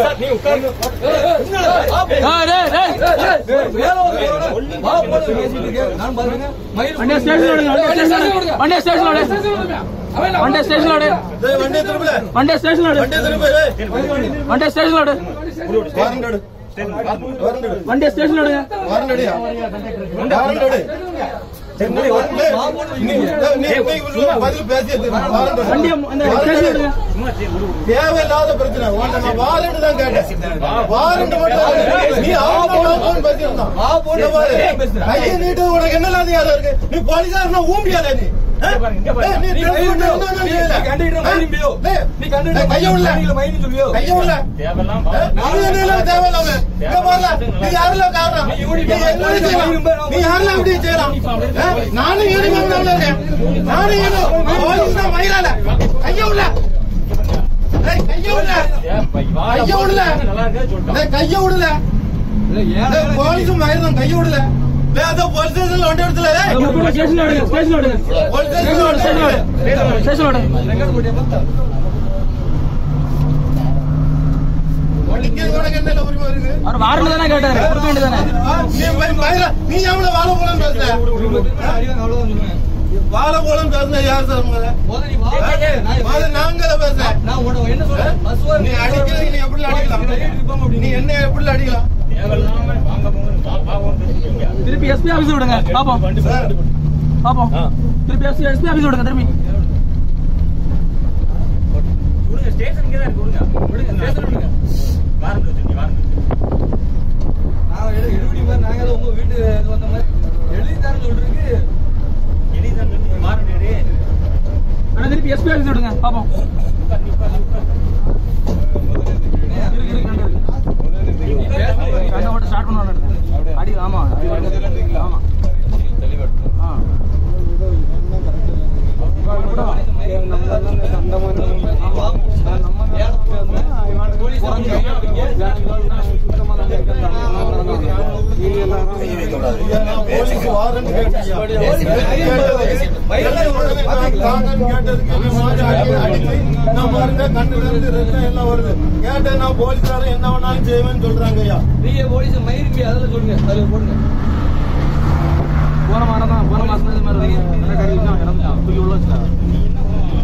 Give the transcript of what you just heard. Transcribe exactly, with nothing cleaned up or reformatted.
தேவையில்லாத பிரச்சனை வாரண்ட் தான் கேட்டேன். வாரண்ட் கையை நீட்டு உனக்கு என்ன அதிகாரம் இருக்கு? நீ போலீஸார் ஊம்பியாத நீ கைய விடல போலீஸும் மயிரும் கைய விடல. போலீஸ் ஸ்டேஷன்ல வண்டி எடுத்துல நீ எவ்வளவு வாழ போலன்னு பேசுற? வாழ போலன்னு பேசுன யார் சார்? நாங்க பேசுறேன். நீ அடிக்கிறீங்க, நீ எப்படி அடிக்கலாம்? நீ என்ன எப்படி அடிக்கலாம்? திருப்பி எஸ்பி ஆபீஸ் விடுங்க பாப்போம் பாப்போம். திருப்பி எஸ்பி எஸ்பி ஆபீஸ் விடுங்க. திருப்பி விடுங்க. ஸ்டேஷனுக்கு தான் விடுங்க. விடுங்க ஸ்டேஷன் விடுங்க. வாரண்ட் வச்சிருக்கீங்க. வாரண்ட் நான் எழுதி மாதிரி நாங்க உங்க வீட்டு வந்த மாதிரி எழுதி தரேன்னு சொல்றீங்க. எழுதி தான் சொல்றீங்க. வாரண்ட் எடு. அண்ணா திருப்பி எஸ்பி ஆபீஸ் விடுங்க பாப்போம். ஸ்டார்ட் பண்ணுவாங்க அடி. ஆமா ஆமா நான் போலீஸார என்ன வேணாலும் செய்வேன்னு சொல்றாங்க. நீங்க போலீஸ் மயிருக்கு அதெல்லாம் சொல்லுங்க. அதுல போடுங்க. போன மாதம் தான் போன மாசம்